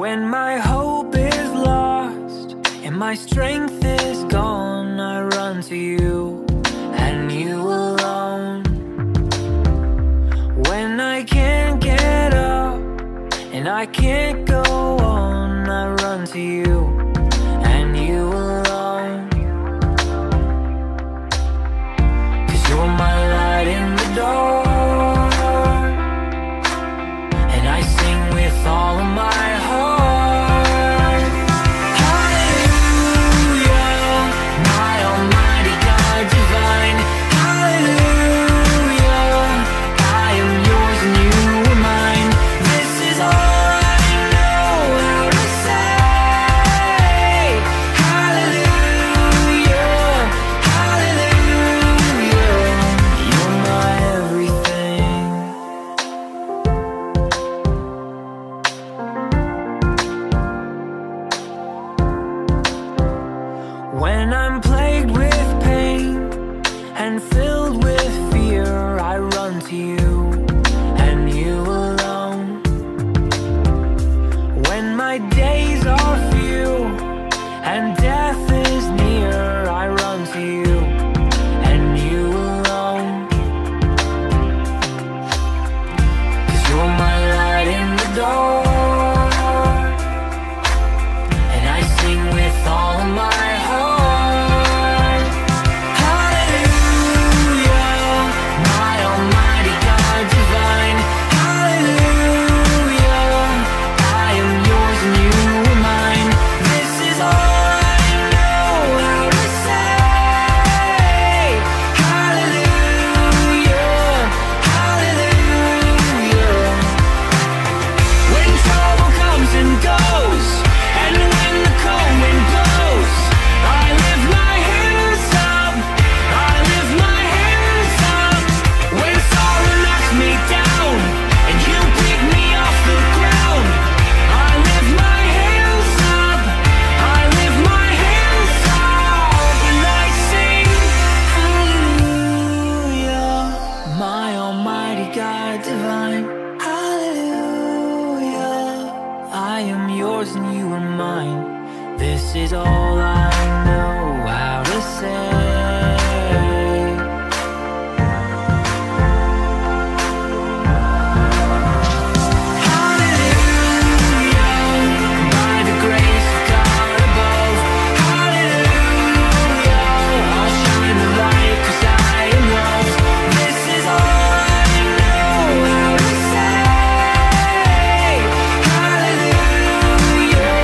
When my hope is lost and my strength is gone, I run to you and you alone. When I can't get up and I can't go on, I run to you and you alone. 'Cause you're my light in the dark, and I sing with all of my heart. Hallelujah, my almighty God divine. Hallelujah, I am yours and you are mine. This is all I know how to say. Hallelujah, hallelujah, you're my everything. When I'm plagued with pain and filled with fear, I run to you and you alone. When my days are few and death is near, I run to you and you alone. 'Cause you're my light in the dark, and I sing with all of my heart. Hallelujah, my almighty God divine. Hallelujah, I am yours and you are mine. This is all I know how to say. Hallelujah, hallelujah. When trouble comes and goes, and when the cold wind blows, I lift my hands up, I lift my hands up. When sorrow knocks me down, and you pick me off the ground, I lift my hands up, I lift my hands up, and I sing hallelujah, my almighty God divine. Hallelujah, I am yours and you are mine. This is all I know how to say. Hallelujah, by the grace of God above. Hallelujah, I'll shine the light 'cause I am loved. This is all I know how to say. Hallelujah,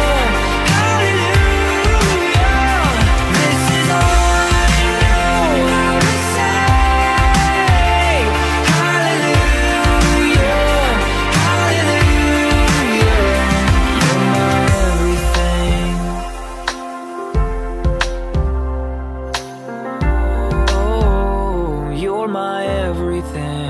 hallelujah, this is all I know how to say. Hallelujah, hallelujah, you're my everything. Oh, you're my everything.